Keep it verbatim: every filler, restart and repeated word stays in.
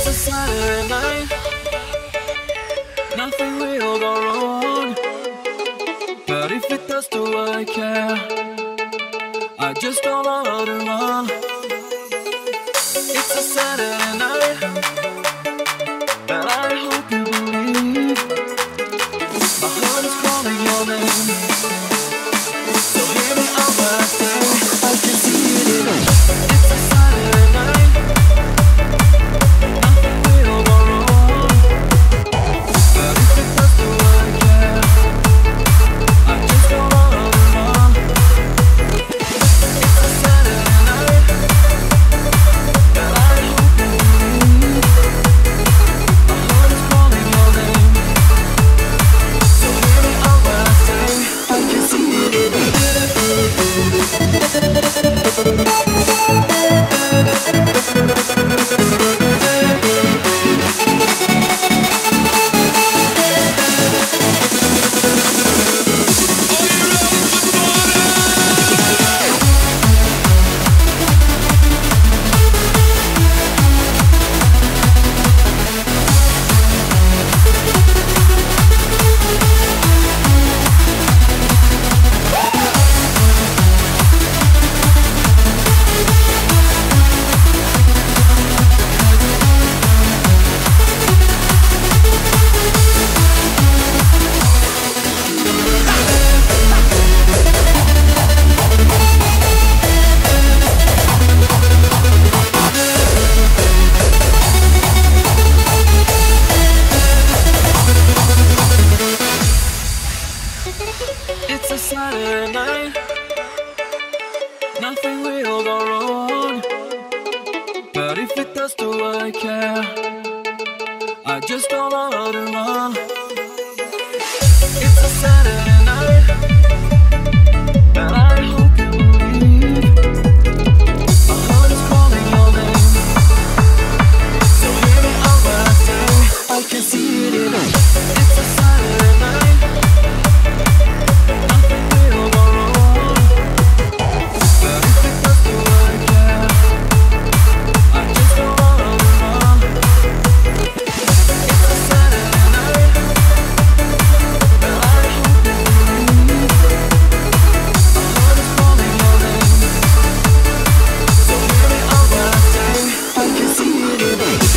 a Saturday night, nothing will go wrong. But if it does, do I care? I just don't know how to run. It's a Saturday night, and I hope you believe my heart is calling your name. So hear me out when I say I can see it in it. It's a Saturday night, nothing will go wrong. But if it does, do I care? I just don't know how to run. It's a Saturday night, and I hope you believe my heart is calling your name. So hear me out when I say I can see it in it. It's a Saturday night, nothing will go wrong. But if it does, do I care? I just don't know how to run. It's a Saturday night, and I hope you believe my heart is calling your name. So hear me out when I say I can see it in it. It's a Saturday night, nothing will go wrong. But if it does, do I care? I just don't know how to run. It's a Saturday night, and I hope you believe my heart is calling your name. So hear me out when I say I can see it in it.